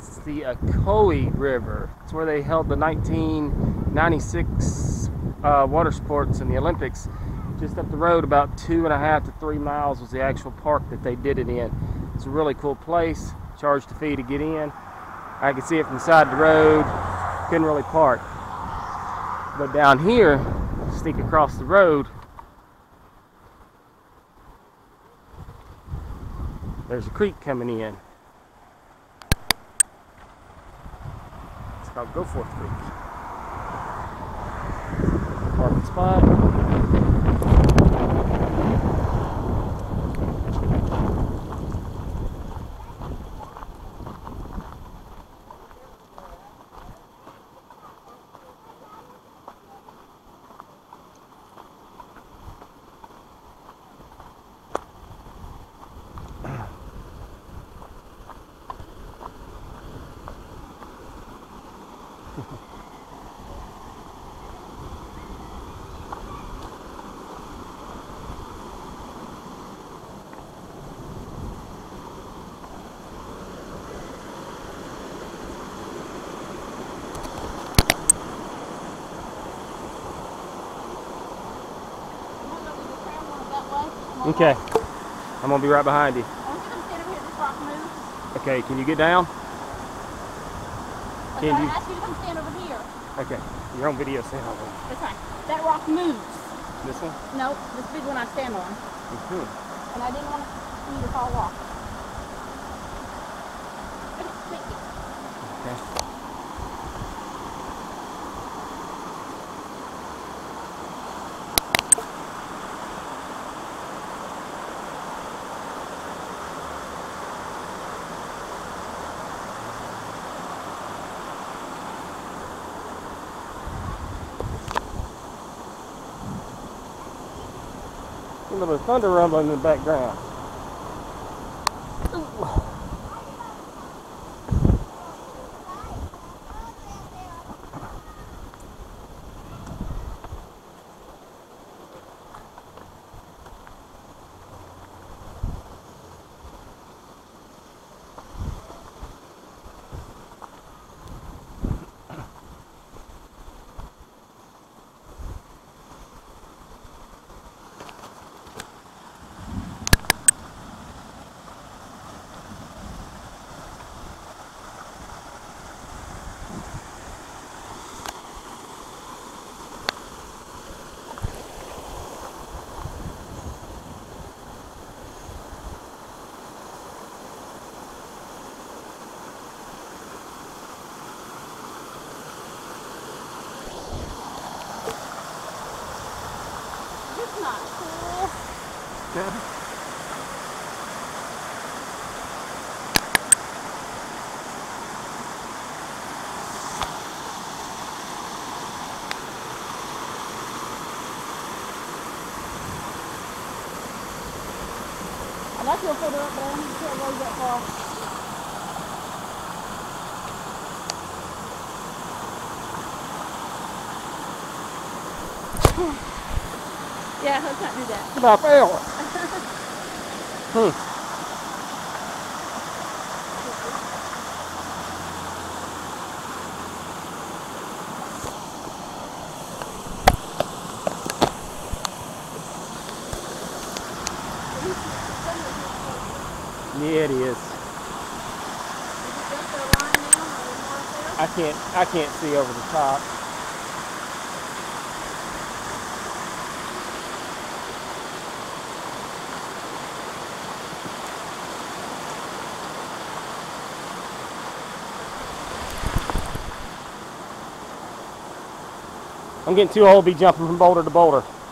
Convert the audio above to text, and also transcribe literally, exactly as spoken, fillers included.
It's the Ocoee River. It's where they held the nineteen ninety-six uh, water sports in the Olympics. Just up the road, about two and a half to three miles, was the actual park that they did it in. It's a really cool place. Charged a fee to get in. I could see it from the side of the road. Couldn't really park. But down here, sneak across the road, there's a creek coming in. It's called Goforth Creek. Parking spot. Okay, I'm gonna be right behind you. I want you to stand over here at this rock moves. Okay, can you get down? Okay, Can I you? asked you to come stand over here. Okay, you're on video, stand over. That's fine. That rock moves. This one? No, this big one I stand on. Mm-hmm. And I didn't want you to fall off. Okay, thank you. Okay. A little bit of thunder rumbling in the background. Ooh. It's not cool. Yeah. I'd like to go further up, but I don't think it goes that far. Yeah, let's not do that. About fail. Hmm. Yeah, it is. I can't. I can't see over the top. I'm getting too old to be jumping from boulder to boulder.